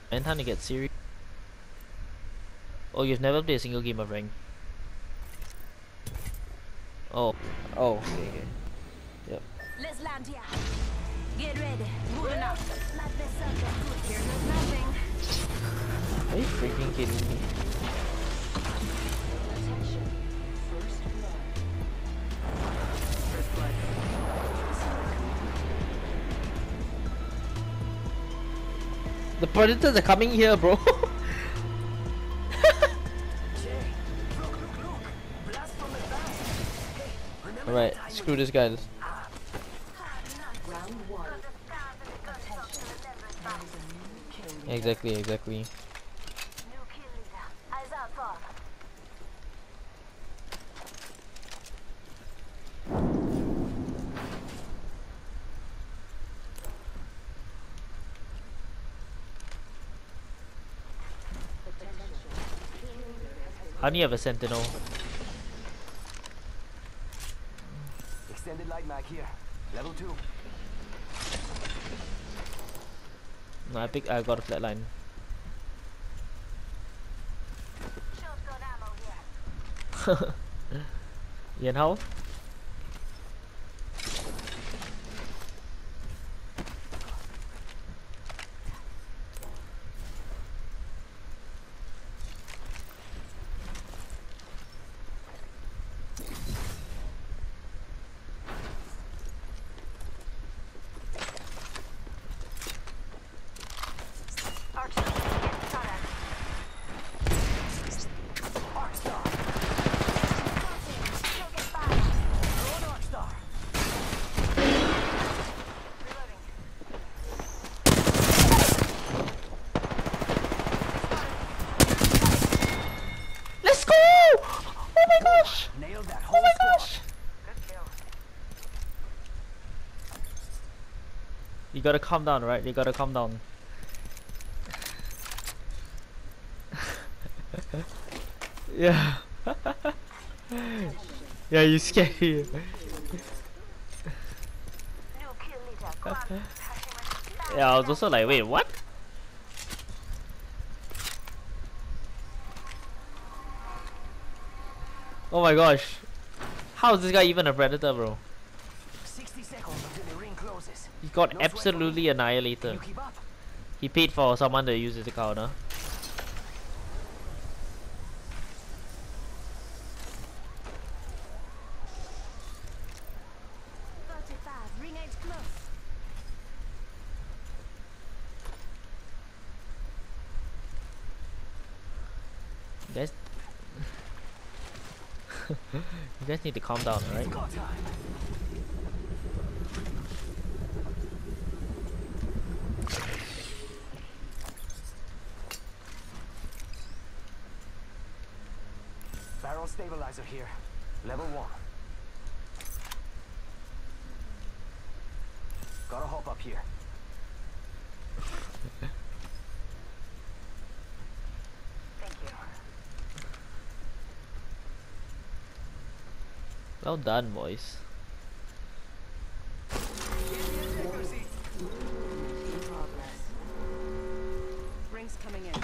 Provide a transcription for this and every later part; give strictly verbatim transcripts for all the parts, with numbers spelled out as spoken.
And time to get serious. Oh, you've never played a single game of rank. Oh. Oh, okay, okay. Yep. Let's land here. Get ready. Moving up. Here goes nothing. Are you freaking kidding me? Attention. First blood. First blood. The predators are coming here, bro. Alright, screw this guy. Round one. Exactly, exactly. How do you have a sentinel? Extended light mag here. Level two. No, I pick. I got a flatline. Yen how? Let's go! Oh my gosh! Nailed that Oh whole my squad. gosh! You gotta calm down, right? You gotta calm down. Yeah. Yeah, you scary. Yeah, I was also like, wait, what? Oh my gosh. How is this guy even a predator, bro? sixty seconds until the ring closes. He got No sweat for absolutely me. Can annihilated. you keep up? He paid for someone to use his account, huh? thirty-five. Ring edge close. You guys... you guys need to calm down, alright? Go time. Barrel stabilizer here. Level one. Gotta hop up here. Thank you. Well done, boys. In progress. Rings coming in.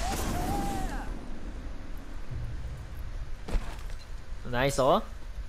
Nice, oh?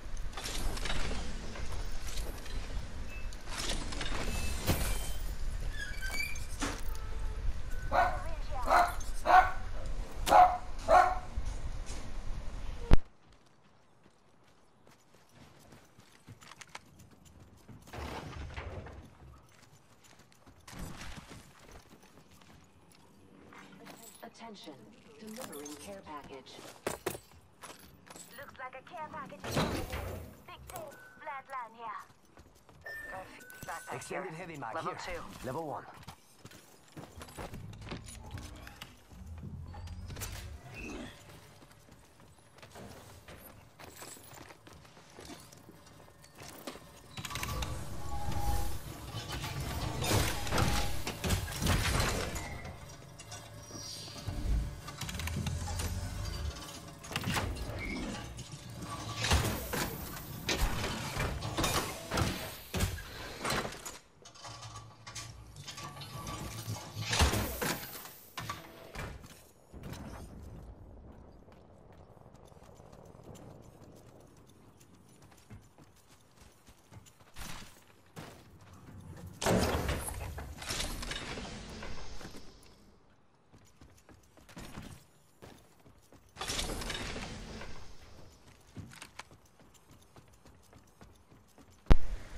Attention. Delivering care package. Looks like a care package. Big team, flatline here. Backpack Extended here. heavy mag Level here. two. Level one.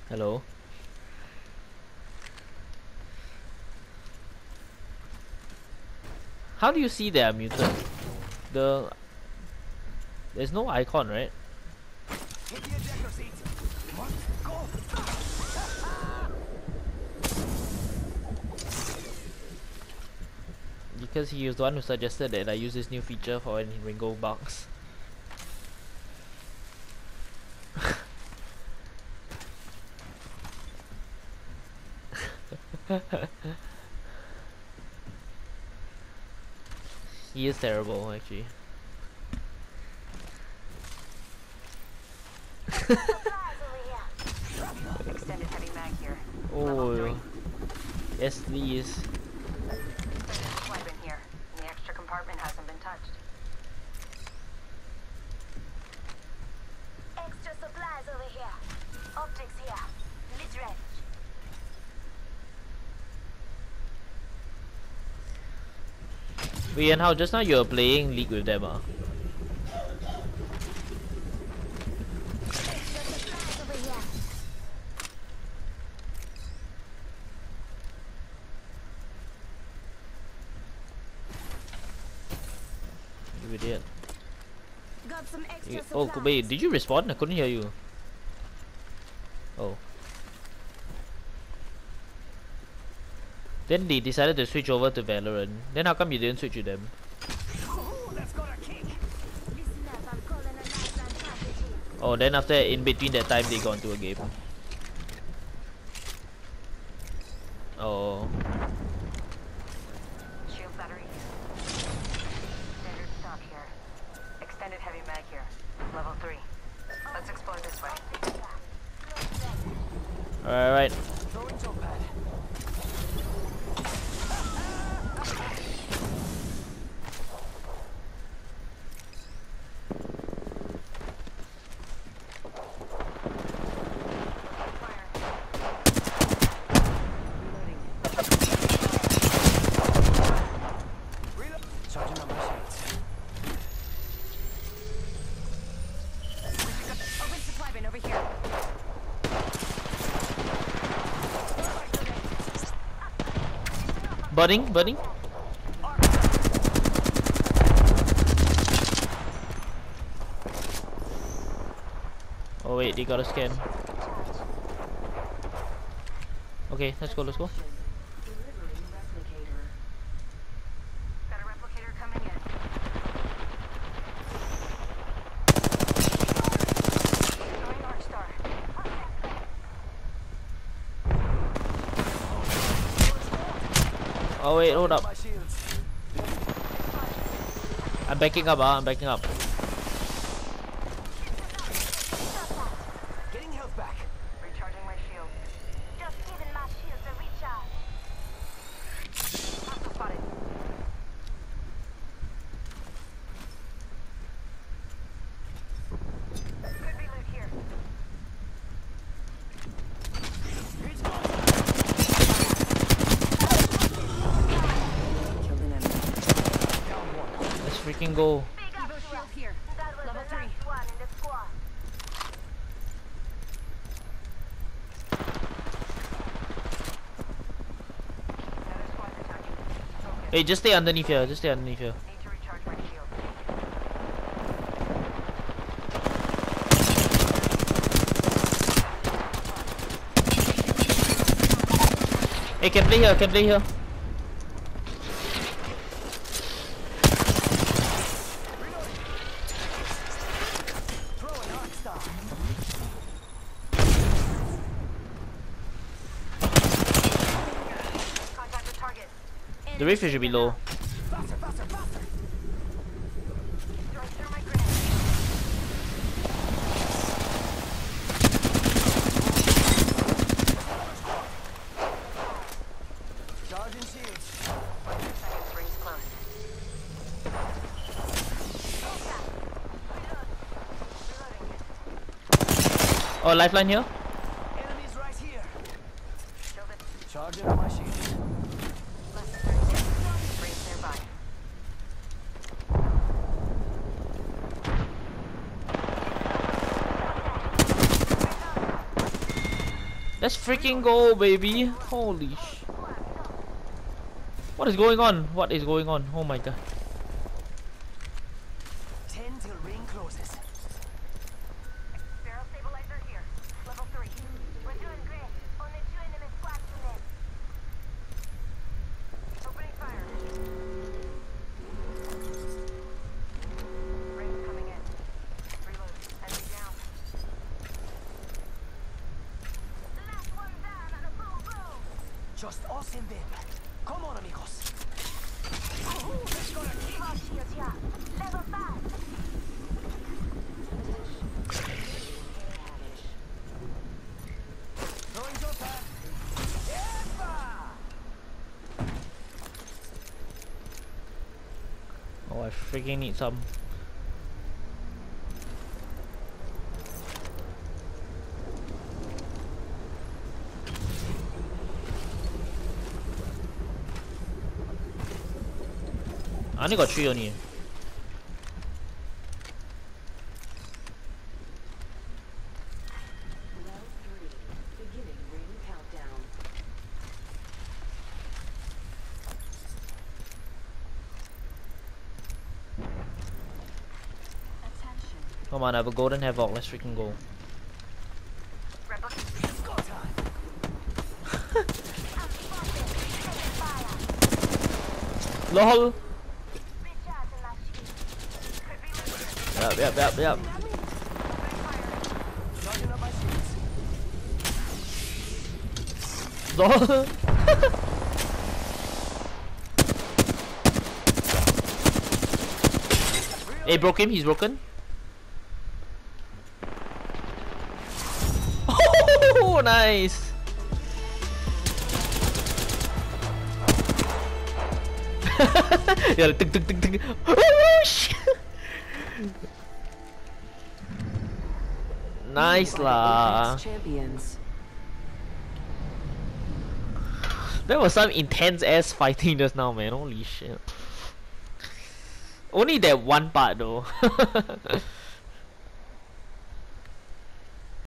Hello. How do you see they are muted? The there's no icon, right? Hit the ejector seat. Must go. Because he was the one who suggested that I use this new feature for when Ringo bugs. He is terrible, actually. Extended heavy mag here. Oh, yes, please. Swipe in here. And the extra compartment hasn't been touched. Extra supplies over here. Optics here. Mid-range. Wait, and how just now you were playing League with them, ah? Extra supplies over here. You idiot. Got some extra You, supplies. oh, wait, did you respond? I couldn't hear you. Oh. Then they decided to switch over to Valorant. Then how come you didn't switch with them? Ooh, that's got a kick. Listen up, I'm calling a lifeline package here. Oh, then after in between that time they got into a game. Oh. Shield battery. Standard stock here. Extended heavy mag here. Level three. Let's explore this way. Alright, right. Throwing jump pad. Reload. Charging up my shields. Open supply bin over here. Budding, budding. Oh wait, they got a scan. Okay, let's go, let's go. Got a replicator coming in. Going Arc Star. Oh wait, hold up. My shields. I'm backing up, ah, I'm backing up. Getting health back. Recharging my shield. Just giving my shields a recharge. Hostile spotted. Could be loot here. Killed an enemy. Let's freaking go. Big up Evo to shield us. here. That was Level the three. last one in the squad. Another squad's attacking. Focus. Hey, just stay underneath here, just stay underneath here. Need to recharge my shield. Hey, can play here, can play here. Throwing arc star. Contact with target. The rift should be low. Faster, faster, faster. Throwing through my grenade. Charging shields. Seconds rings close. Oh, lifeline here. Enemies right here. Shield it. Charging up my shield. Less than thirty seconds. Rings nearby. Let's freaking go, baby. Holy sh. What is going on? What is going on? Oh my god. Ten till ring closes. Barrel stabilizer here. Level three. We're doing great. Only two enemy squads remain. Opening fire. Rings coming in. Reload. Enemy down. Last one down on a full row. Just us and them. Come on, amigos. Ooh, let's go to kick. Small shields here. Level five. Throwing Jota. Epa! Oh, I freaking need some. I only got three only. Come on, I have a golden havoc. Let's freaking go. Red book. It's go time. LOL. Recharge in my shield. Could be losing. Yep, yep, yep, yep. Opening fire. Charging up my shields. LOL. Hey, broke him. He's broken. Oh, nice. Yeah, tick, tick, tick, tick. Oh, shit. Nice lah. Champions. That was some intense ass fighting just now, man. Holy shit. Only that one part though.